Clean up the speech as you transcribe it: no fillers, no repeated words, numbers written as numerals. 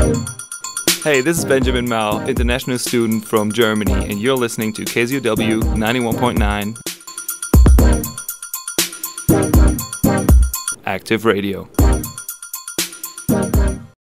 Hey, this is Benjamin Mao, international student from Germany, and you're listening to KZOW 91.9 Active Radio.